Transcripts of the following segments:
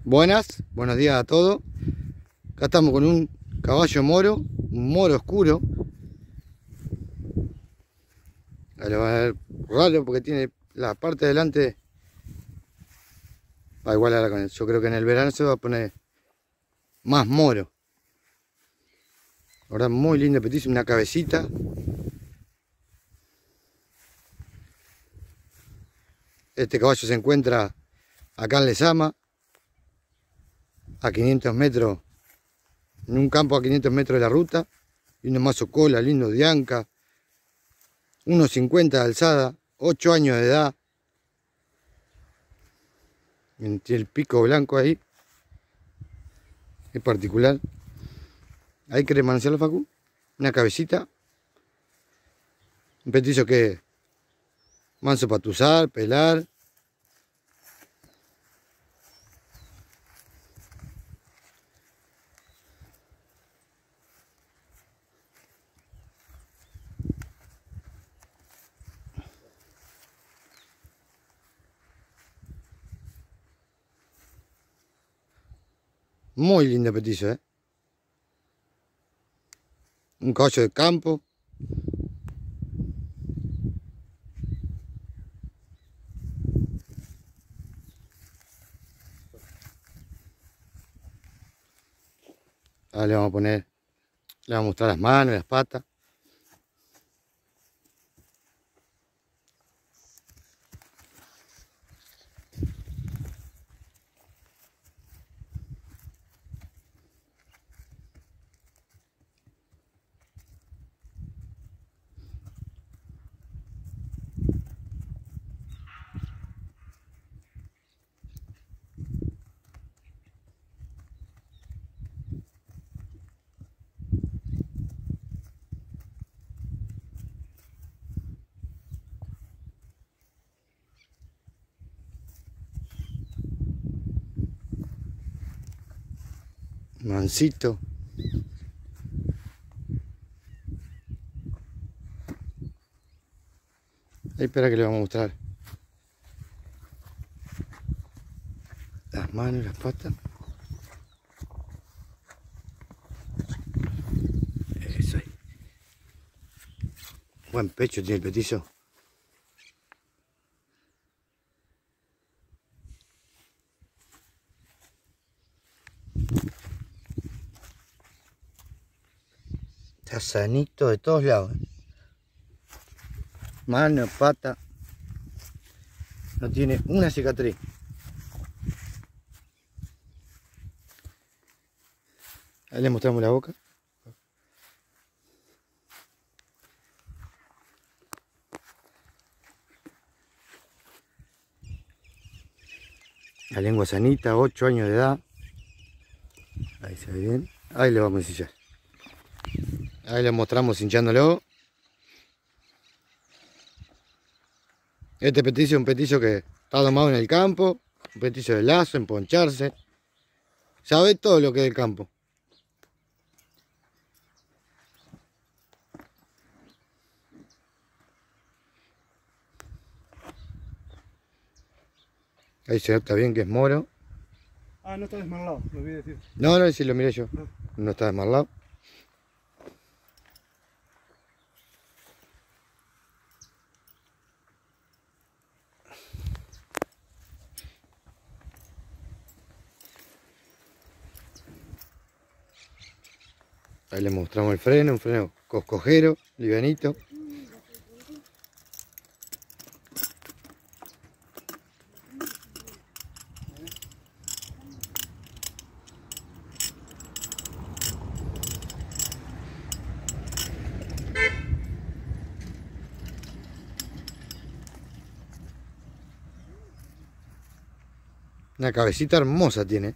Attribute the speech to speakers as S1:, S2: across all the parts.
S1: Buenos días a todos. Acá estamos con un caballo moro, un moro oscuro. Ahí lo van a ver raro porque tiene la parte de delante. Va igual ahora con él. Yo creo que en el verano se va a poner más moro. Ahora muy lindo petizo, una cabecita. Este caballo se encuentra acá en Lezama, a 500 metros, en un campo a 500 metros de la ruta. Lindo mazo cola, lindo dianca, 1,50 de alzada, 8 años de edad. Tiene el pico blanco ahí, es particular. Ahí querés manosearlo, Facu. Una cabecita. Un petizo que es manso para tuzar, pelar. Muy lindo petizo, ¿eh? Un caballo de campo. Ahora le vamos a poner, le vamos a mostrar las manos, las patas. Mansito. Ahí espera que le vamos a mostrar las manos y las patas. Eso ahí. Buen pecho tiene el petizo. Está sanito de todos lados, ¿eh? Mano, pata. No tiene una cicatriz. Ahí le mostramos la boca. La lengua sanita, 8 años de edad. Ahí se ve bien. Ahí le vamos a ensillar. Ahí le mostramos hinchándolo. Este petizo es un petizo que está domado en el campo. Un petizo de lazo, en poncharse. Sabe todo lo que es del campo. Ahí se nota bien que es moro.
S2: Ah, no está desmarlado, lo olvidé decir.
S1: No, si lo miré yo.
S2: No.
S1: No está desmarlado. Ahí le mostramos el freno, un freno coscojero, livianito. Una cabecita hermosa tiene.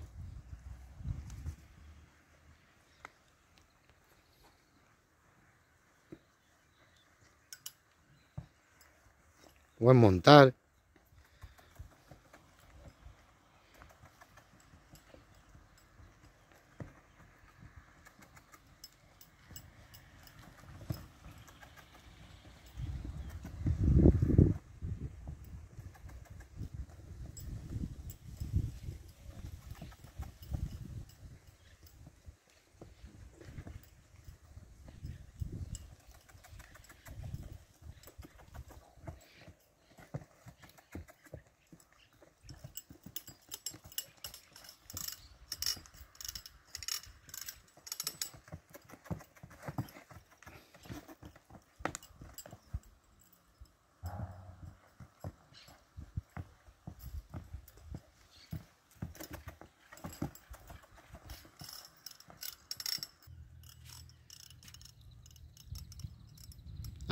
S1: Buen montar.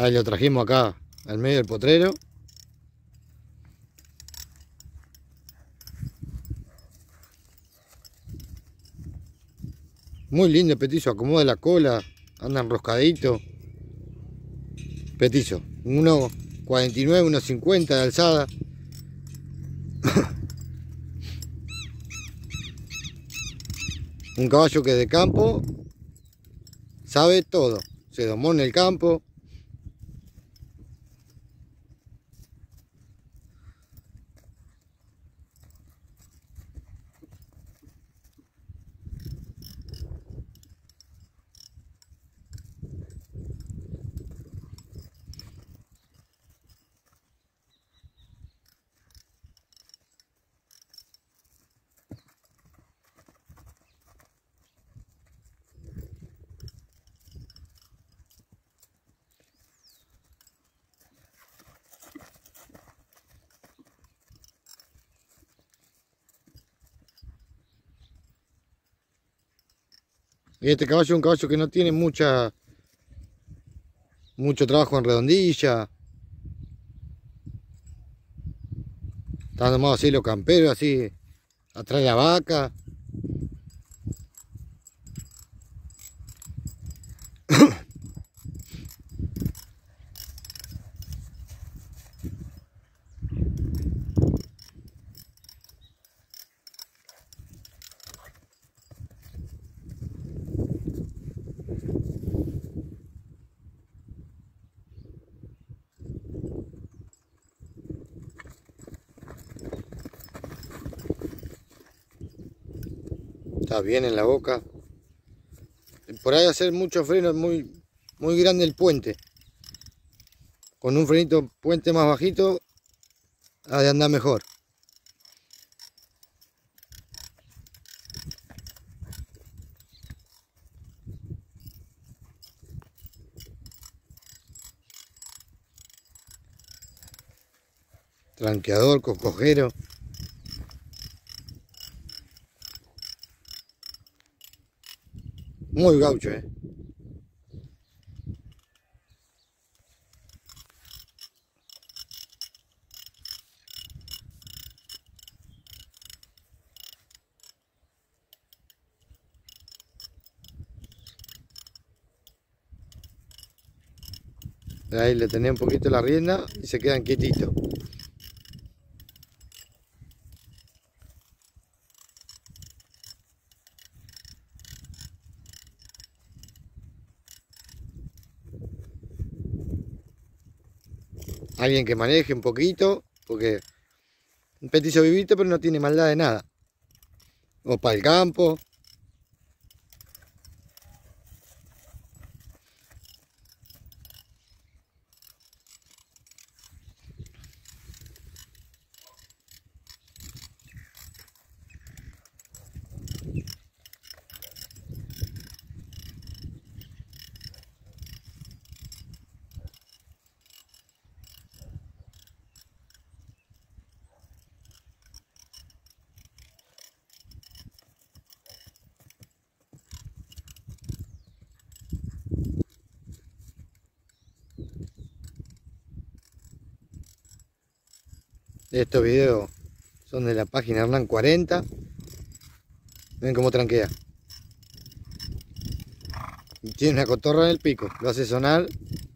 S1: Ahí lo trajimos acá al medio del potrero. Muy lindo petizo, acomoda la cola, anda enroscadito. Petizo, 1,49, 1,50 de alzada. Un caballo que de campo sabe todo, se domó en el campo. Y este caballo es un caballo que no tiene mucho trabajo en redondilla. Está nomás así los camperos, así atrás de la vaca. Está bien en la boca. Por ahí hacer muchos frenos, muy grande el puente. Con un frenito puente más bajito, ha de andar mejor. Tranqueador con cojero. Muy gaucho, Ahí le tenés un poquito la rienda y se quedan quietitos. Alguien que maneje un poquito, porque un petizo vivito, pero no tiene maldad de nada. O para el campo. Estos videos son de la página Hernán 40. Ven cómo tranquea. Y tiene una cotorra en el pico. Lo hace sonar